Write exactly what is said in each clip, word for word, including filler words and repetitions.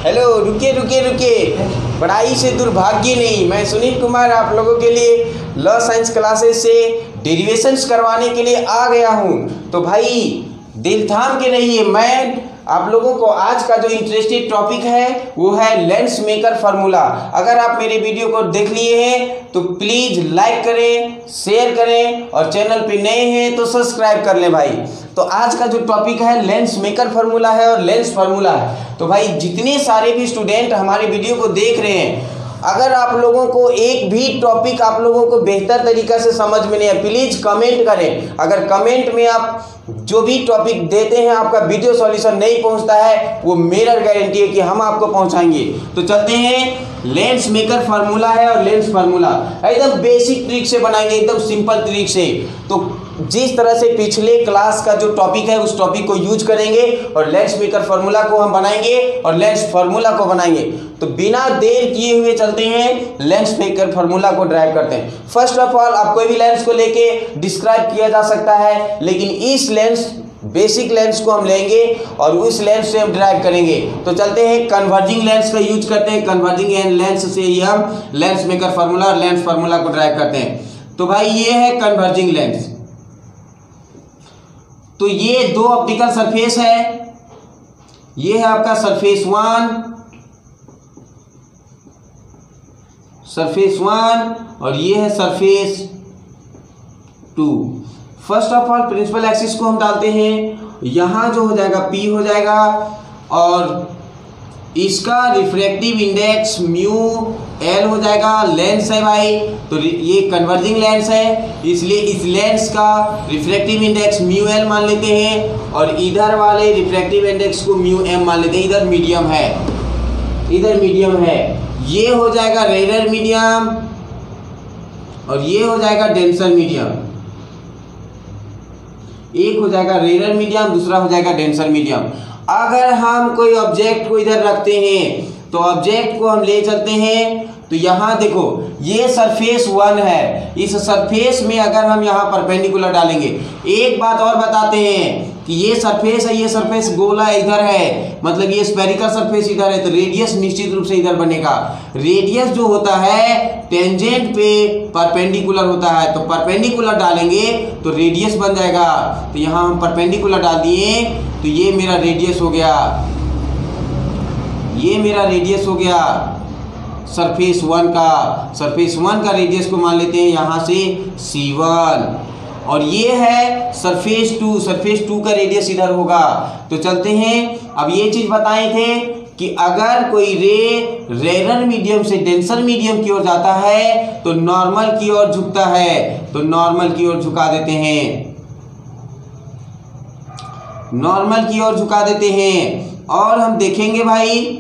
Hello, रुकिए रुकिए रुकिए, पढ़ाई से दुर्भाग्य नहीं। मैं सुनील कुमार आप लोगों के लिए लॉ साइंस क्लासेस से डेरिवेशंस करवाने के लिए आ गया हूँ। तो भाई दिल थाम के रहिए। मैं आप लोगों को आज का जो इंटरेस्टेड टॉपिक है वो है लेंस मेकर फार्मूला। अगर आप मेरे वीडियो को देख लिए हैं तो प्लीज़ लाइक करें, शेयर करें और चैनल पे नए हैं तो सब्सक्राइब कर लें भाई। तो आज का जो टॉपिक है लेंस मेकर फार्मूला है और लेंस फार्मूला है। तो भाई जितने सारे भी स्टूडेंट हमारे वीडियो को देख रहे हैं, अगर आप लोगों को एक भी टॉपिक आप लोगों को बेहतर तरीक़ा से समझ में नहीं है, प्लीज़ कमेंट करें। अगर कमेंट में आप जो भी टॉपिक देते हैं आपका वीडियो सॉल्यूशन नहीं पहुंचता है, वो मेरा गारंटी है कि हम आपको पहुंचाएंगे। तो चलते हैं, लेंस मेकर फार्मूला है और लेंस फार्मूला एकदम बेसिक ट्रिक से बनाएंगे, एकदम सिंपल ट्रिक से। तो जिस तरह से पिछले क्लास का जो टॉपिक है उस टॉपिक को यूज करेंगे और लेंस मेकर फार्मूला को हम बनाएंगे और लेंस फार्मूला को बनाएंगे। तो बिना देर किए हुए चलते हैं, लेंस मेकर फार्मूला को ड्राइव करते हैं। फर्स्ट ऑफ ऑल आप कोई भी लेंस को लेके डिस्क्राइब किया जा सकता है, लेकिन इस लेंस बेसिक लेंस को हम लेंगे और उस लेंस से हम ड्राइव करेंगे। तो चलते हैं, कन्वर्जिंग लेंस का यूज करते हैं। कन्वर्जिंग लेंस से ही हम लेंस मेकर फार्मूला और लेंस फार्मूला को ड्राइव करते हैं। तो भाई ये है कन्वर्जिंग लेंस। तो ये दो ऑप्टिकल सरफेस है, ये है आपका सरफेस वन, सरफेस वन और ये है surface two. First of all principal axis को हम डालते हैं, यहां जो हो जाएगा P हो जाएगा और इसका रिफ्रैक्टिव इंडेक्स म्यू एल हो जाएगा। लेंस है भाई, तो ये कन्वर्जिंग लेंस है, इसलिए इस लेंस का रिफ्रैक्टिव इंडेक्स म्यू एल मान लेते हैं और इधर वाले रिफ्रैक्टिव इंडेक्स को म्यू एम मान लेते हैं। इधर मीडियम है, इधर मीडियम है। ये हो जाएगा रेयर मीडियम और ये हो जाएगा डेंसर मीडियम। एक हो जाएगा रेयर मीडियम, दूसरा हो जाएगा डेंसर मीडियम। अगर हम कोई ऑब्जेक्ट को इधर रखते हैं तो ऑब्जेक्ट को हम ले चलते हैं, तो यहाँ देखो ये सरफेस वन है, इस सरफेस में अगर हम यहाँ परपेंडिकुलर डालेंगे। एक बात और बताते हैं कि ये सरफेस है, ये सरफेस गोला इधर है, मतलब ये स्फेरिकल सरफेस इधर है, तो रेडियस निश्चित रूप से इधर बनेगा। रेडियस जो होता है टेंजेंट पे परपेंडिकुलर होता है, तो परपेंडिकुलर डालेंगे तो रेडियस बन जाएगा। तो यहाँ हम परपेंडिकुलर डाल दिए तो ये मेरा रेडियस हो गया, ये मेरा रेडियस हो गया सरफेस वन का। सरफेस वन का रेडियस को मान लेते हैं यहाँ से सी वन और ये है सरफेस टू, सरफेस टू का रेडियस इधर होगा। तो चलते हैं, अब ये चीज बताए थे कि अगर कोई रे रेयर मीडियम से डेंसर मीडियम की ओर जाता है तो नॉर्मल की ओर झुकता है, तो नॉर्मल की ओर झुका देते हैं, नॉर्मल की ओर झुका देते हैं। और हम देखेंगे भाई,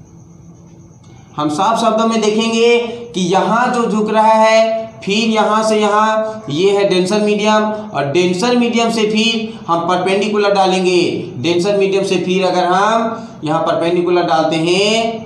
हम साफ शब्दों में देखेंगे कि यहाँ जो झुक रहा है, फिर यहाँ से यहाँ ये है डेंसर मीडियम और डेंसर मीडियम से फिर हम परपेंडिकुलर डालेंगे। डेंसर मीडियम से फिर अगर हम यहाँ परपेंडिकुलर डालते हैं,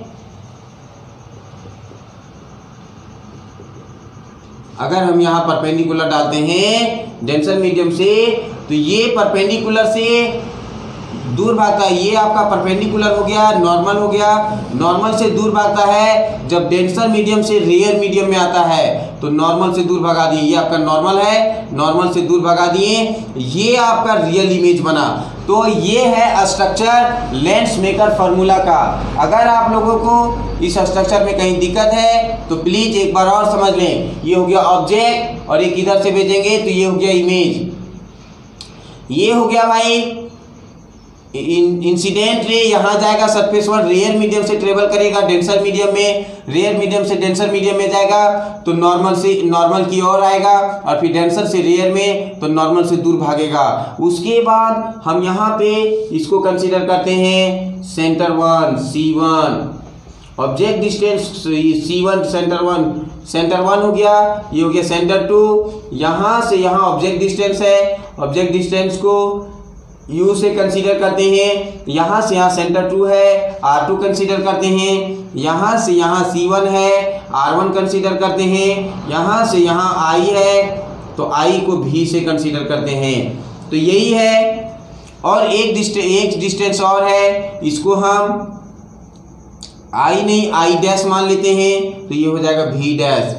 अगर हम यहाँ परपेंडिकुलर डालते हैं डेंसर मीडियम से, तो ये परपेंडिकुलर से दूर भागता है। ये आपका परपेंडिकुलर हो गया, नॉर्मल हो गया। नॉर्मल से दूर भागता है जब डेंसर मीडियम से रेयर मीडियम में आता है, तो नॉर्मल से दूर भगा दिए। ये आपका नॉर्मल है, नॉर्मल से दूर भगा दिए, ये आपका रियल इमेज बना। तो ये है स्ट्रक्चर लेंस मेकर फार्मूला का। अगर आप लोगों को इस स्ट्रक्चर में कहीं दिक्कत है तो प्लीज एक बार और समझ लें। ये हो गया ऑब्जेक्ट और एक इधर से भेजेंगे तो ये हो गया इमेज। ये हो गया भाई इंसिडेंट रे, यहाँ जाएगा सरफेस वन, रेयर मीडियम से ट्रेवल करेगा डेंसर मीडियम में, रेयर मीडियम से डेंसर मीडियम में जाएगा तो नॉर्मल से नॉर्मल की ओर आएगा और फिर डेंसर से रेयर में तो नॉर्मल से दूर भागेगा। उसके बाद हम यहाँ पे इसको कंसीडर करते हैं centre one C one, object distance C one centre one, centre one हो गया, ये हो गया सेंटर टू। यहाँ से यहाँ ऑब्जेक्ट डिस्टेंस है, ऑब्जेक्ट डिस्टेंस को U से कंसीडर करते हैं। यहाँ से यहाँ सेंटर टू है, आर टू कंसीडर करते हैं। यहाँ से यहाँ सी वन है, आर वन कंसीडर करते हैं। यहाँ से यहाँ I है तो I को V से कंसीडर करते हैं। तो यही है। और एक डिस्टेंस एक डिस्टेंस और है, इसको हम आई नहीं आई डैश मान लेते हैं, तो ये हो जाएगा वी डैश।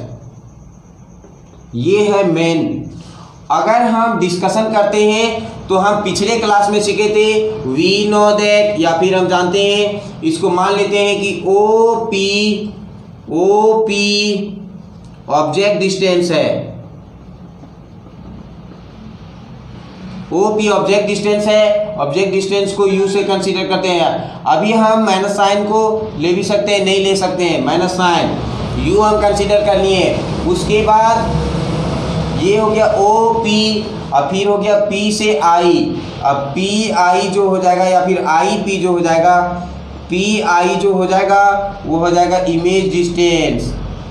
ये है मेन। अगर हम डिस्कशन करते हैं तो हम पिछले क्लास में सीखे थे वी नो दैट, या फिर हम जानते हैं इसको मान लेते हैं कि O P O P object distance है, ओ पी ऑब्जेक्ट डिस्टेंस है। ऑब्जेक्ट डिस्टेंस को यू से कंसीडर करते हैं। अभी हम माइनस साइन को ले भी सकते हैं, नहीं ले सकते हैं, माइनस साइन यू हम कंसीडर कर लिए। उसके बाद ये हो गया ओ पी, और फिर हो गया पी से आई। अब पी आई जो हो जाएगा, या फिर आई पी जो हो जाएगा, पी आई जो हो जाएगा वो हो जाएगा इमेज डिस्टेंस।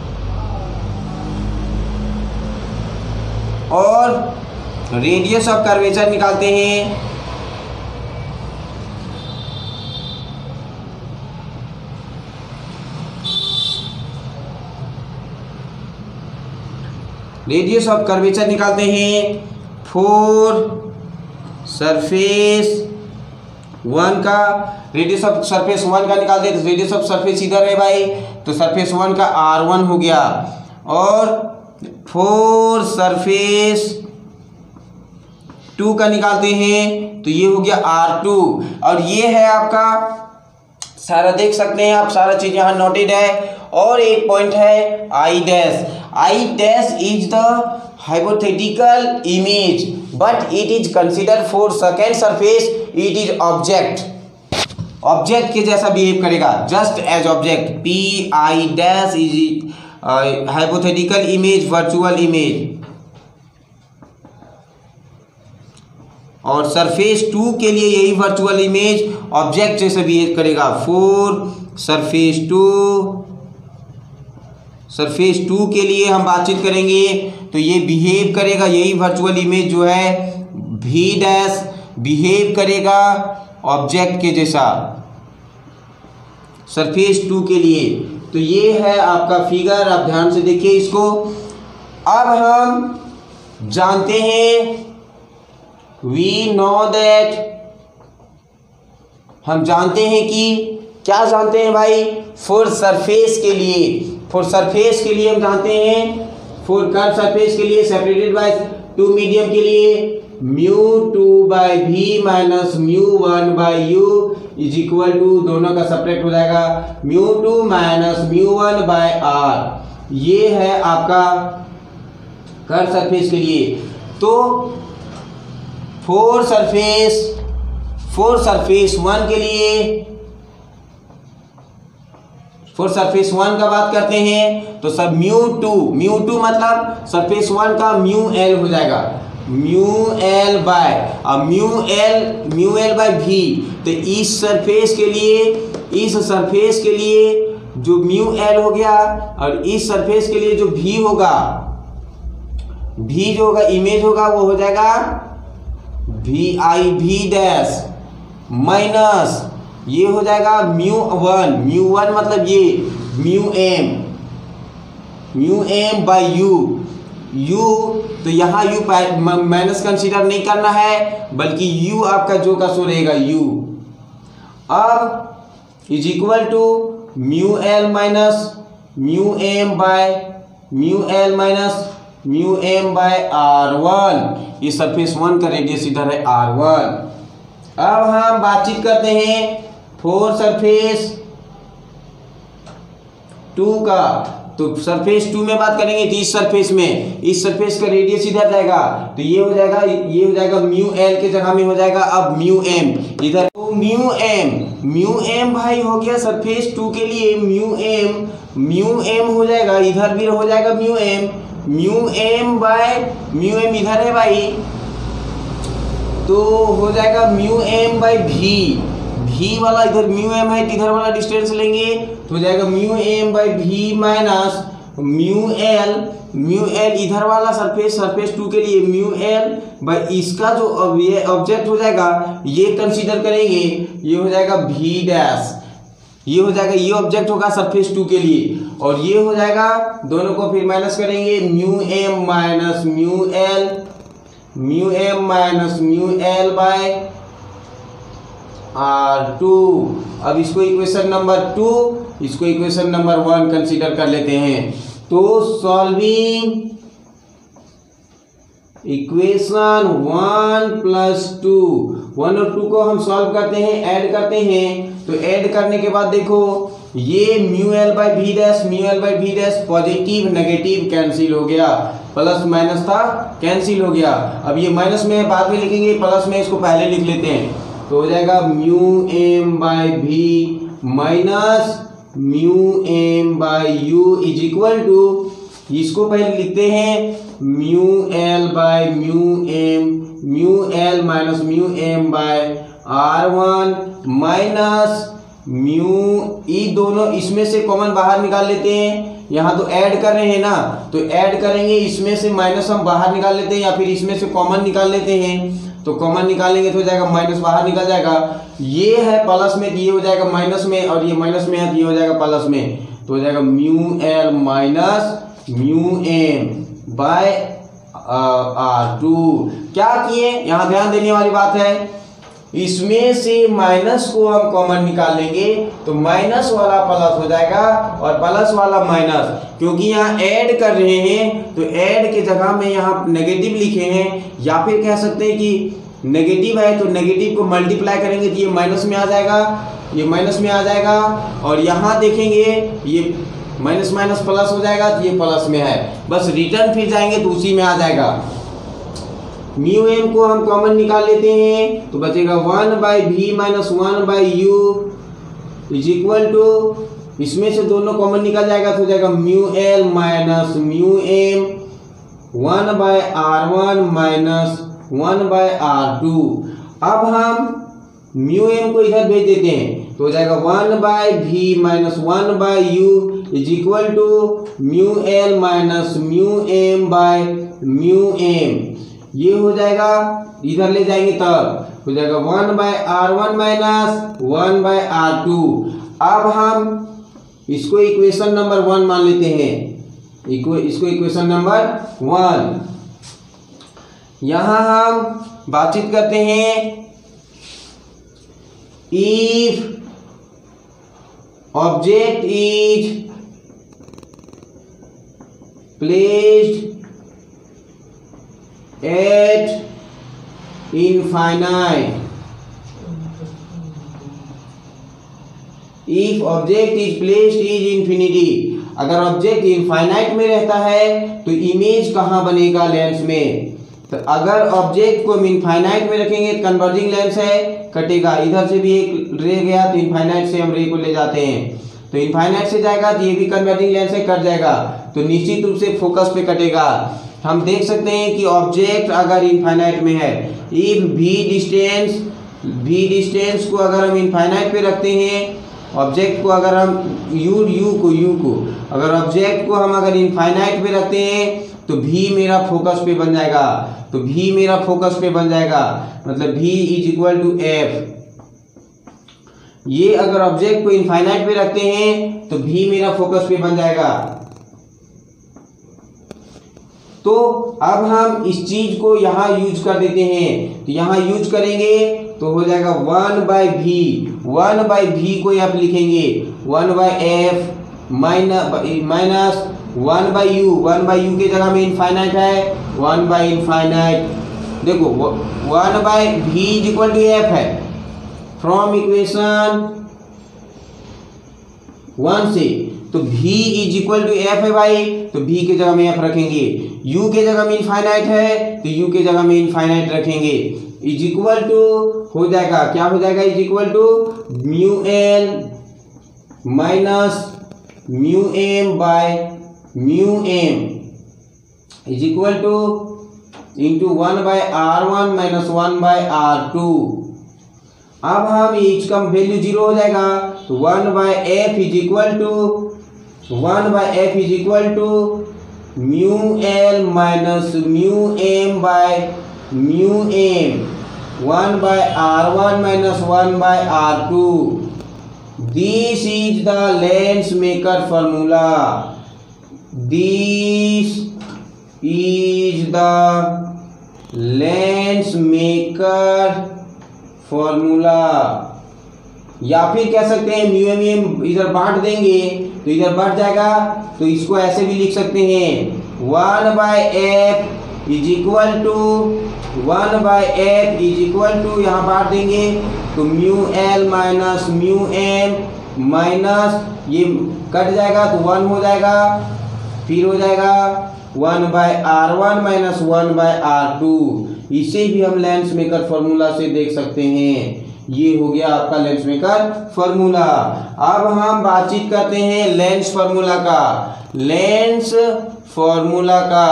और रेडियस ऑफ कर्वेचर निकालते हैं। रेडियस ऑफ कर्वेचर निकालते हैं फोर सरफेस वन का। रेडियस ऑफ सरफेस वन का निकालते हैं तो रेडियस ऑफ सरफेस इधर है भाई, तो सरफेस वन का आर वन हो गया। और फोर सरफेस टू का निकालते हैं तो ये हो गया आर टू। और ये है आपका सारा, देख सकते हैं आप सारा चीज यहाँ नोटेड है। और एक पॉइंट है I dash. I dash is the hypothetical image but it is consider for second surface, it is object. Object के जैसा बिहेव करेगा, just as object. P I dash is hypothetical image, virtual image. और surface two के लिए यही virtual image object जैसे behave करेगा। For surface two, surface two के लिए हम बातचीत करेंगे तो ये बिहेव करेगा, यही वर्चुअल इमेज जो है वी डैश बिहेव करेगा ऑब्जेक्ट के जैसा सरफेस टू के लिए। तो ये है आपका फिगर, आप ध्यान से देखिए इसको। अब हम जानते हैं वी नो दैट, हम जानते हैं कि क्या जानते हैं भाई, फॉर सरफेस के लिए, फॉर सरफेस के लिए हम जानते हैं, फॉर कर्व सरफेस के लिए सेपरेटेड बाय टू मीडियम के लिए mu two by we minus mu one by you is equal to, दोनों का सब्ट्रैक्ट हो जाएगा mu two minus mu one by R. ये है आपका कर्व सरफेस के लिए। तो for surface for surface one के लिए, फोर सरफेस वन का बात करते हैं तो सब म्यू टू, म्यू टू मतलब सरफेस वन का म्यू एल हो जाएगा, म्यू एल बाय, अब mu L mu L by V. तो इस सरफेस के लिए, इस सरफेस के लिए जो म्यू एल हो गया, और इस सरफेस के लिए जो वी होगा, वी जो होगा इमेज होगा वो हो जाएगा V I V dash minus ये हो जाएगा म्यू वन, म्यू वन मतलब ये mu M, mu M by U, U तो यहाँ यू माइनस कंसीडर नहीं करना है, बल्कि यू आपका जो का सो रहेगा यू। अब is equal to mu L minus mu M by mu L minus mu M by are one. ये सरफेस वन का रेडियस इधर है आर वन। अब हम बातचीत करते हैं फोर सरफेस टू का। तो सरफेस टू में बात करेंगे तो इस सरफेस में, इस सरफेस का रेडियस इधर जाएगा तो ये हो जाएगा, ये हो जाएगा म्यू एल के जगह में हो जाएगा अब म्यू एम इधर। तो म्यू एम, म्यू एम भाई हो गया सरफेस टू के लिए म्यू एम, म्यू एम हो जाएगा इधर भी हो जाएगा mu M, mu M by mu M इधर है भाई तो हो जाएगा mu M by V, V वाला इधर म्यू एम है इधर वाला डिस्टेंस लेंगे तो हो जाएगा mu M by we minus mu L, mu l इधर वाला सरफेस सरफेस टू के लिए म्यू एल बाई इसका जो ये ऑब्जेक्ट हो जाएगा ये कंसीडर करेंगे, ये हो जाएगा वी डैश, ये हो जाएगा ये ऑब्जेक्ट होगा सरफेस टू के लिए, और ये हो जाएगा दोनों को फिर माइनस करेंगे mu m minus mu L, mu m minus mu L by r two. अब इसको इक्वेशन नंबर टू, इसको इक्वेशन नंबर वन कंसीडर कर लेते हैं। तो solving equation one plus two, one और टू को हम सॉल्व करते हैं, ऐड करते हैं। तो ऐड करने के बाद देखो ये mu l by v dash, mu l by v dash positive negative cancel हो गया, प्लस माइनस था कैंसिल हो गया। अब ये माइनस में बाद में लिखेंगे, प्लस में इसको पहले लिख लेते हैं। तो हो जाएगा mu M by we minus mu M by you is equal to, इसको पहले लिखते हैं mu l by mu M, mu L minus mu M by r one minus mu, ई दोनों इसमें से कॉमन बाहर निकाल लेते हैं। यहाँ तो ऐड कर रहे हैं ना, तो ऐड करेंगे, इसमें से माइनस हम बाहर निकाल लेते हैं या फिर इसमें से कॉमन निकाल लेते हैं। तो कॉमन निकालेंगे तो हो जाएगा माइनस बाहर निकल जाएगा, ये है प्लस में, ये हो जाएगा माइनस में, और ये माइनस में है तो ये हो जाएगा प्लस में। तो हो जाएगा mu L minus mu M by r two. क्या किए, यहाँ ध्यान देने वाली बात है, इसमें से माइनस को हम कॉमन निकाल लेंगे तो माइनस वाला प्लस हो जाएगा और प्लस वाला माइनस, क्योंकि यहाँ ऐड कर रहे हैं तो ऐड के जगह में यहाँ नेगेटिव लिखे हैं, या फिर कह सकते हैं कि नेगेटिव है तो नेगेटिव को मल्टीप्लाई करेंगे तो ये माइनस में आ जाएगा, ये माइनस में आ जाएगा, और यहाँ देखेंगे ये माइनस माइनस प्लस हो जाएगा तो ये प्लस में है, बस रिटर्न फिर जाएंगे तो उसी में आ जाएगा। म्यू एम को हम कॉमन निकाल लेते हैं तो बचेगा one by we minus one by you is equal to, इसमें से दोनों कॉमन निकल जाएगा तो हो जाएगा mu L minus mu m one by are one minus one by r two. अब हम म्यू एम को इधर भेज देते हैं तो हो जाएगा one by v minus one by u is equal to mu L minus mu M by mu m. ये हो जाएगा, इधर ले जाएंगे तब हो जाएगा one by are one minus one by r two. अब हम इसको इक्वेशन नंबर वन मान लेते हैं, इक्वे, इसको इक्वेशन नंबर वन। यहां हम बातचीत करते हैं, if object is placed at infinite, if object is placed is infinity, अगर ऑब्जेक्ट इनफाइनाइट में रहता है तो इमेज कहाँ बनेगा, लेंस में। तो अगर ऑब्जेक्ट को हम इनफाइनाइट में रखेंगे कन्वर्जिंग लेंस है, कटेगा, इधर से भी एक रे गया तो इनफाइनाइट से हम रे को ले जाते हैं, तो इनफाइनाइट से जाएगा तो ये भी कन्वर्जिंग लेंस है, कट जाएगा, तो निश्चित रूप से फोकस पे कटेगा। हम देख सकते हैं कि ऑब्जेक्ट अगर इनफाइनाइट में है, इफ भी डिस्टेंस, भी डिस्टेंस को अगर हम इनफाइनाइट पे रखते हैं, ऑब्जेक्ट को अगर हम यू यू को यू को अगर ऑब्जेक्ट को हम अगर इनफाइनाइट पे रखते हैं तो भी मेरा फोकस पे बन जाएगा, तो भी मेरा फोकस पे बन जाएगा, मतलब भी इज इक्वल टू एफ। ये अगर ऑब्जेक्ट को इनफाइनाइट पे रखते हैं तो भी मेरा फोकस पे बन जाएगा। तो अब हम इस चीज को यहाँ यूज कर देते हैं, तो यहाँ यूज करेंगे तो हो जाएगा one by v, one by v को आप लिखेंगे one by f minus one by u, one by u के जगह में इनफाइनाइट है, वन बाई इनफाइनाइट, देखो one by v is equal to f है, फ्रॉम इक्वेशन वन से, तो v is equal to f है भाई, तो v के जगह में एफ रखेंगे, u के जगह में इनफाइनाइट है तो u के जगह में इनफाइनाइट रखेंगे, इज इक्वल टू हो जाएगा, क्या हो जाएगा, is equal to mu L minus mu M by mu m is equal to into one by are one minus one by r two. अब हम इच का वैल्यू जीरो हो जाएगा तो one by f is equal to one by f is equal to mu L minus mu M by mu m one by are one minus one by r two. This is the lens maker formula, this is the lens maker formula. या फिर कह सकते हैं mu M M इधर बांट देंगे तो इधर बढ़ जाएगा, तो इसको ऐसे भी लिख सकते हैं one by f is equal to one by f is equal to, यहाँ बांट देंगे तो mu L minus mu m minus ये कट जाएगा तो वन हो जाएगा, फिर हो जाएगा one by are one minus one by r two. इसे भी हम लेंस मेकर फॉर्मूला से देख सकते हैं। ये हो गया आपका लेंस मेकर फॉर्मूला। अब हम बातचीत करते हैं लेंस फॉर्मूला का। लेंस फॉर्मूला का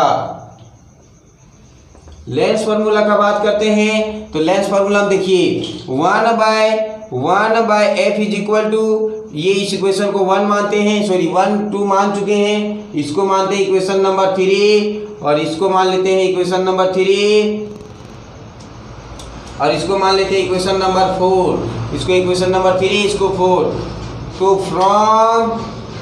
लेंस फॉर्मूला का बात करते हैं तो लेंस फॉर्मूला देखिए one by one by f is equal to, ये इस इक्वेशन को वन मानते हैं, सॉरी वन टू मान चुके हैं, इसको मानते हैं इक्वेशन नंबर थ्री और इसको मान लेते हैं इक्वेशन नंबर थ्री और इसको मान लेते हैं इक्वेशन नंबर फोर, इसको इक्वेशन नंबर थ्री, इसको फोर। तो from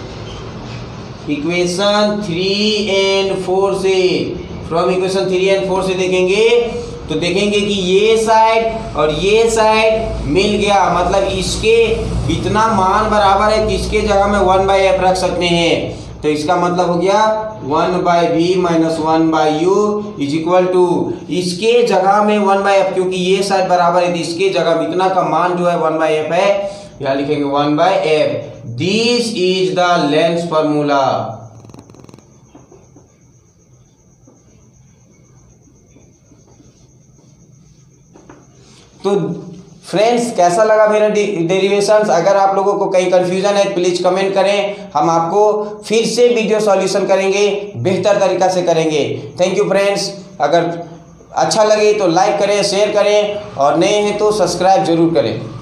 equation three and four से from equation three and four से देखेंगे तो देखेंगे कि ये साइड और ये साइड मिल गया, मतलब इसके इतना मान बराबर है कि इसके जगह में वन बाई एफ रख सकते हैं। तो इसका मतलब हो गया one by we minus one by you is equal to, इसके जगह में वन बाई एफ, क्योंकि ये साइड बराबर है तो इसके जगह में इतना का मान जो है वन बाई एफ है, यहाँ लिखेंगे one by f. This is the lens formula. तो फ्रेंड्स कैसा लगा मेरा डेरिवेशंस? अगर आप लोगों को कहीं कंफ्यूजन है प्लीज कमेंट करें, हम आपको फिर से वीडियो सॉल्यूशन करेंगे, बेहतर तरीका से करेंगे। Thank you friends. अगर अच्छा लगे तो लाइक करें, शेयर करें और नए हैं तो सब्सक्राइब जरूर करें।